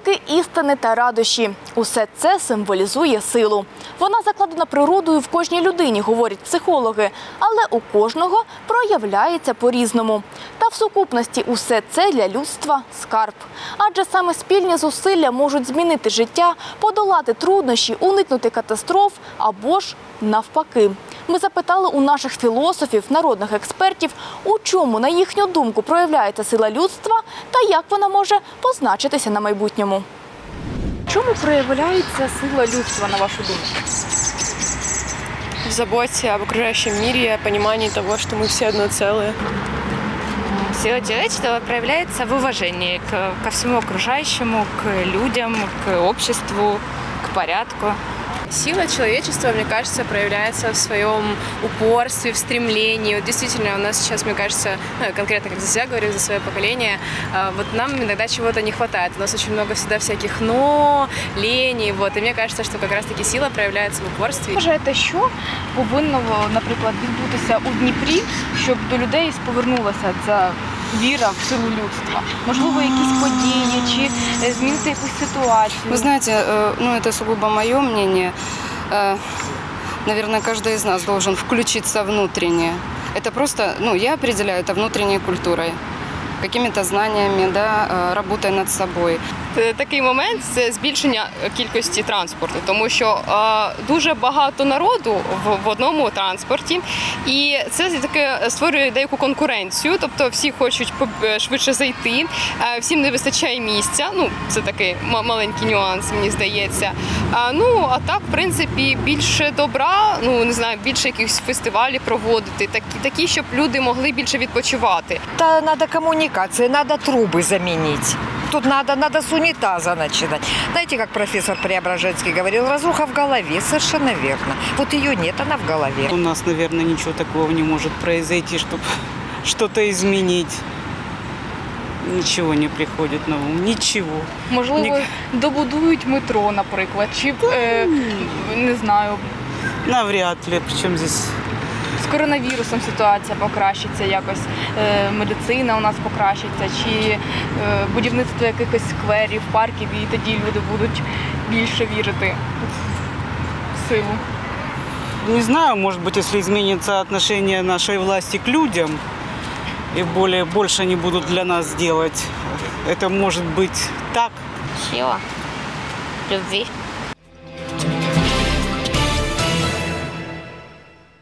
Звуки істини та радощі – усе це символізує силу. Вона закладена природою в кожній людині, говорять психологи, але у кожного проявляється по-різному. Та в сукупності усе це для людства – скарб. Адже саме спільні зусилля можуть змінити життя, подолати труднощі, уникнути катастроф або ж навпаки. Ми запитали у наших філософів, народних експертів, у чому, на їхню думку, проявляється сила людства та як вона може позначитися на майбутньому. В чому проявляється сила людства, на вашу думку? В заботе об окружающем мире, о понимании того, что мы все одно целое. Сила человечества проявляется в уважении ко всему окружающему, к людям, к обществу, к порядку. Сила человечества, мне кажется, проявляется в своем упорстве, в стремлении. Вот действительно, у нас сейчас, мне кажется, конкретно как за себя говорю, за свое поколение, вот нам иногда чего-то не хватает. У нас очень много всегда всяких «но», лени. Вот. И мне кажется, что как раз-таки сила проявляется в упорстве. Вважаєте, що повинно, наприклад, відбутися у Дніпрі, щоб до людей повернулася ця віра в силу людства? Можливо, якісь події чи змінити якусь ситуацію? Вы знаете, это сугубо мое мнение. Наверное, каждый из нас должен включиться внутренне. Это просто, я определяю это внутренней культурой, какими-то знаниями, работой над собой. Такий момент – це збільшення кількості транспорту, тому що дуже багато народу в одному транспорті, і це таке створює деяку конкуренцію, тобто всі хочуть швидше зайти, всім не вистачає місця, це такий маленький нюанс, мені здається. А так, в принципі, більше добра, більше якихось фестивалів проводити, такі, щоб люди могли більше відпочивати. Та треба комунікація, треба труби замінити. Тут надо с унитаза начинать. Знаете, как профессор Преображенский говорил, разруха в голове, совершенно верно. Вот ее нет, она в голове. У нас, наверное, ничего такого не может произойти, чтобы что-то изменить. Ничего не приходит на ум, ничего. Можливо, добудують метро, наприклад, чи, не знаю. Навряд ли, причем здесь... З коронавірусом ситуація покращиться якось, медицина у нас покращиться, чи будівництво якихось скверів, парків, і тоді люди будуть більше вірити в силу. Не знаю, может быть, если изменится отношение нашей власти к людям, и больше они будут для нас делать, это может быть так. Сила любви.